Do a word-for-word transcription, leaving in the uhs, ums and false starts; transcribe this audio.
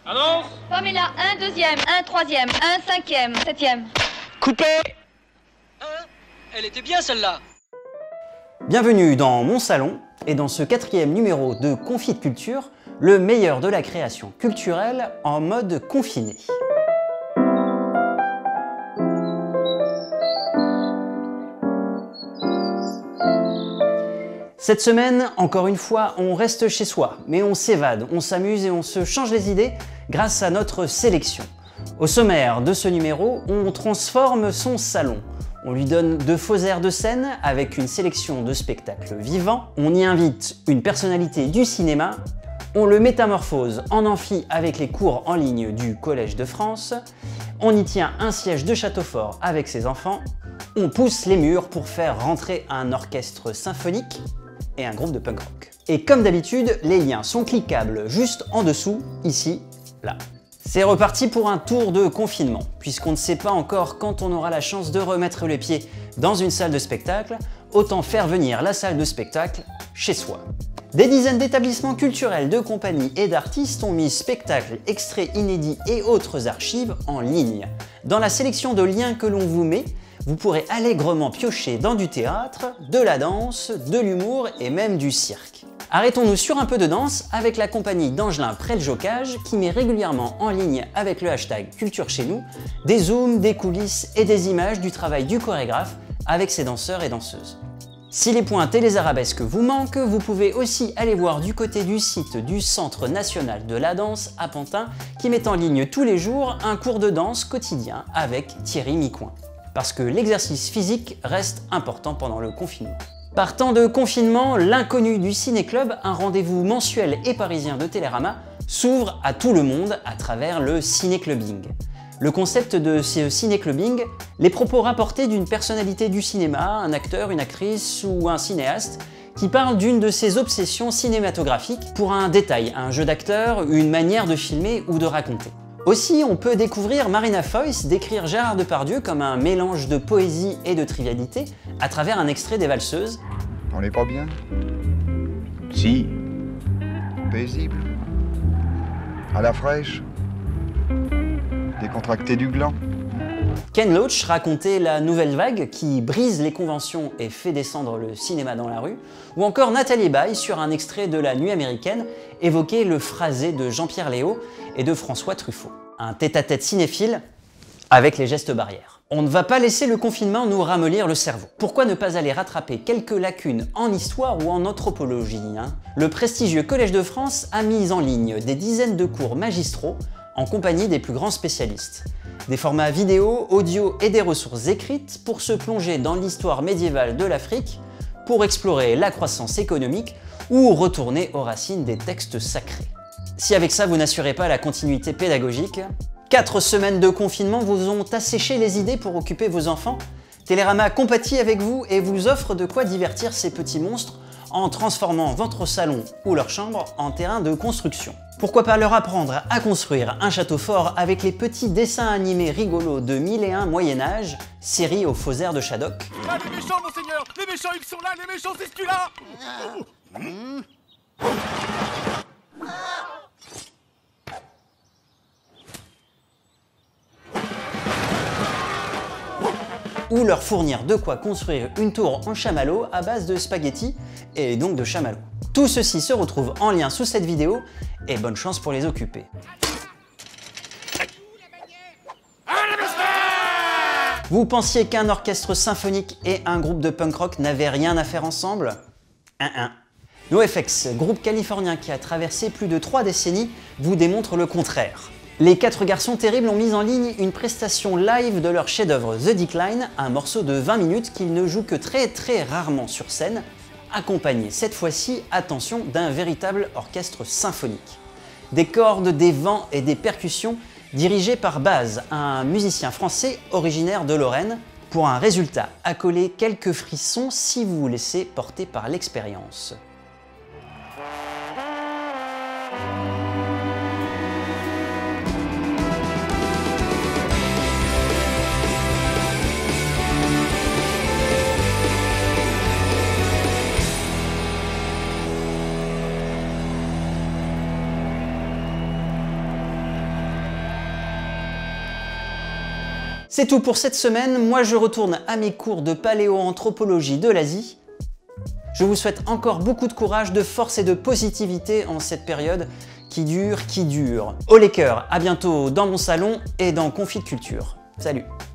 Annonce. Formula un, deuxième, un, troisième, un, cinquième, septième. Coupé. Hein? Elle était bien celle-là. Bienvenue dans mon salon et dans ce quatrième numéro de Confit de Culture, le meilleur de la création culturelle en mode confiné. Cette semaine, encore une fois, on reste chez soi, mais on s'évade, on s'amuse et on se change les idées grâce à notre sélection. Au sommaire de ce numéro, on transforme son salon. On lui donne de faux airs de scène avec une sélection de spectacles vivants. On y invite une personnalité du cinéma. On le métamorphose en amphi avec les cours en ligne du Collège de France. On y tient un siège de château fort avec ses enfants. On pousse les murs pour faire rentrer un orchestre symphonique et un groupe de punk rock. Et comme d'habitude, les liens sont cliquables juste en dessous, ici, là. C'est reparti pour un tour de confinement, puisqu'on ne sait pas encore quand on aura la chance de remettre les pieds dans une salle de spectacle, autant faire venir la salle de spectacle chez soi. Des dizaines d'établissements culturels, de compagnies et d'artistes ont mis spectacles, extraits inédits et autres archives en ligne. Dans la sélection de liens que l'on vous met, vous pourrez allègrement piocher dans du théâtre, de la danse, de l'humour et même du cirque. Arrêtons-nous sur un peu de danse avec la compagnie d'Angelin Préljocage qui met régulièrement en ligne avec le hashtag Culture chez nous des zooms, des coulisses et des images du travail du chorégraphe avec ses danseurs et danseuses. Si les pointes et les arabesques vous manquent, vous pouvez aussi aller voir du côté du site du Centre national de la danse à Pantin qui met en ligne tous les jours un cours de danse quotidien avec Thierry Micoin. Parce que l'exercice physique reste important pendant le confinement. Par temps de confinement, l'inconnu du Ciné-Club, un rendez-vous mensuel et parisien de Télérama, s'ouvre à tout le monde à travers le ciné-clubbing. Le concept de ce ciné-clubbing, les propos rapportés d'une personnalité du cinéma, un acteur, une actrice ou un cinéaste, qui parle d'une de ses obsessions cinématographiques pour un détail, un jeu d'acteur, une manière de filmer ou de raconter. Aussi, on peut découvrir Marina Foïs décrire Gérard Depardieu comme un mélange de poésie et de trivialité à travers un extrait des Valseuses. On n'est pas bien? Si. Paisible. À la fraîche. Décontracté du gland. Ken Loach racontait la nouvelle vague qui brise les conventions et fait descendre le cinéma dans la rue, ou encore Nathalie Baye sur un extrait de La Nuit américaine évoquait le phrasé de Jean-Pierre Léaud et de François Truffaut. Un tête-à-tête cinéphile avec les gestes barrières. On ne va pas laisser le confinement nous ramollir le cerveau. Pourquoi ne pas aller rattraper quelques lacunes en histoire ou en anthropologie, hein? Le prestigieux Collège de France a mis en ligne des dizaines de cours magistraux en compagnie des plus grands spécialistes. Des formats vidéo, audio et des ressources écrites pour se plonger dans l'histoire médiévale de l'Afrique, pour explorer la croissance économique ou retourner aux racines des textes sacrés. Si avec ça vous n'assurez pas la continuité pédagogique, quatre semaines de confinement vous ont asséché les idées pour occuper vos enfants. Télérama compatit avec vous et vous offre de quoi divertir ces petits monstres en transformant votre salon ou leur chambre en terrain de construction. Pourquoi pas leur apprendre à construire un château fort avec les petits dessins animés rigolos de Mille et un Moyen-Âge, série aux faux airs de Shadok. Ah, les méchants, monseigneur. Les méchants, ils sont là. Les méchants, c'est celui-là. Ou leur fournir de quoi construire une tour en chamallow à base de spaghettis et donc de chamallow. Tout ceci se retrouve en lien sous cette vidéo et bonne chance pour les occuper. Vous pensiez qu'un orchestre symphonique et un groupe de punk rock n'avaient rien à faire ensemble? Un un. NoFX, groupe californien qui a traversé plus de trois décennies, vous démontre le contraire. Les quatre garçons terribles ont mis en ligne une prestation live de leur chef-d'œuvre The Decline, un morceau de vingt minutes qu'ils ne jouent que très très rarement sur scène, accompagné cette fois-ci, attention, d'un véritable orchestre symphonique. Des cordes, des vents et des percussions dirigés par Baz, un musicien français originaire de Lorraine, pour un résultat à coller quelques frissons si vous vous laissez porter par l'expérience. C'est tout pour cette semaine, moi je retourne à mes cours de paléoanthropologie de l'Asie. Je vous souhaite encore beaucoup de courage, de force et de positivité en cette période qui dure, qui dure. Au les cœurs, à bientôt dans mon salon et dans Confit de Culture. Salut!